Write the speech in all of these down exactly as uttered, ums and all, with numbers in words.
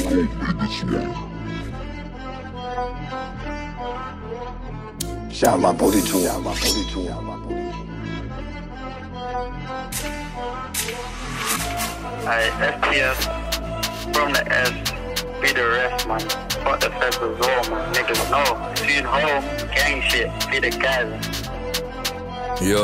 Shout out my booty too. Shout out my booty too. Shout out my booty too. Alright, S T S from the S, be the rest, man. Fuck the feds as well, man. Niggas know. Seen hoe, gang shit, be the guys. Yo.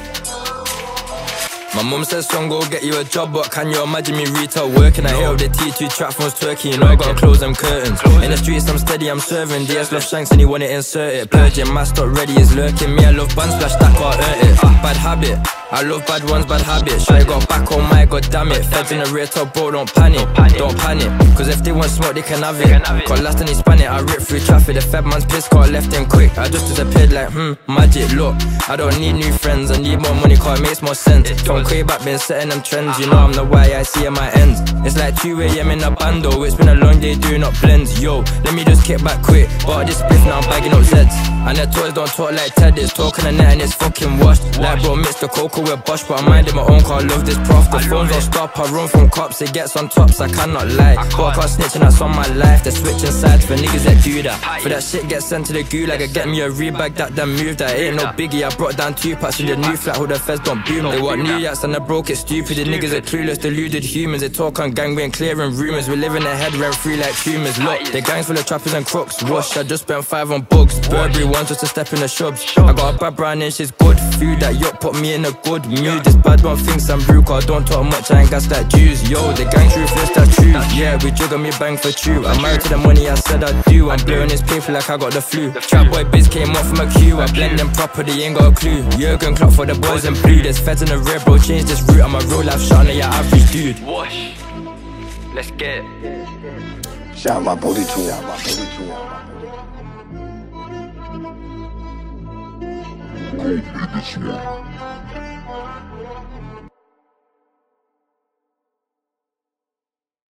My mum says, son, go get you a job, but can you imagine me retail working? I hear of the T two trap phones Turkey, you know I gotta close them curtains. In the streets I'm steady, I'm serving. D S love shanks and he wanna insert it. Purging, mask not ready is lurking. Me, I love band splash, that got earn it. Bad habit, I love bad ones, bad habits. Sure you got back on my, god damn it. Feds in the rear top, bro, don't panic, don't panic. Cause if they want smoke, they can have it. Cause last time he span it, I rip through traffic. The fed man's pissed, got left him quick. I just disappeared like, hmm, magic. Look, I don't need new friends, I need more money cause it makes more sense. From way back, been setting them trends, you know I'm the Y I C at my ends. It's like two A M in a bando, it's been a long day doing up blends. Yo, let me just kick back quick, but this spliff now I'm bagging up Zeds. And the toys don't talk like Ted, it's talking the net and it's fucking washed. Like bro, mix the cocoa with Bosch, but I'm minding my own car, love this prof. The phones don't stop, I run from cops, it gets on tops, I cannot lie. But I can't snitch and that's on my life, they're switching sides for niggas that do that. For that shit get sent to the gulag, I get me a rebag, that damn move, that ain't no biggie. I brought down two packs in the new flat, who the feds don't boom. They want new yaks and I broke it stupid, the niggas are clueless, deluded humans. They talk on gang, we ain't clearing rumours, we live in the head rent free like tumors. Look, the gangs full of trappers and crooks, whoosh, I just spent five on bugs. Burberry ones just to step in the shrubs. I got a bad brown and she's good food, that yacht put me in a good mood. This bad one thinks I'm rude, cause I don't talk much, I ain't gas like Jews. Yo, the gang's ruthless, that's true. Yeah, we juggle me bang for true. I'm married to the money, I said I do. I'm blowing this paper like I got the flu. Trap boy biz came off from a queue, I blend them proper, they ain't got a clue. Jurgen Klopp for the boys in blue, there's feds in the red, bro, change this route. I'm a real life shot, your average dude. Wash. Let's get it. Shout out my booty too. Shout out my booty too. Shout out my booty too.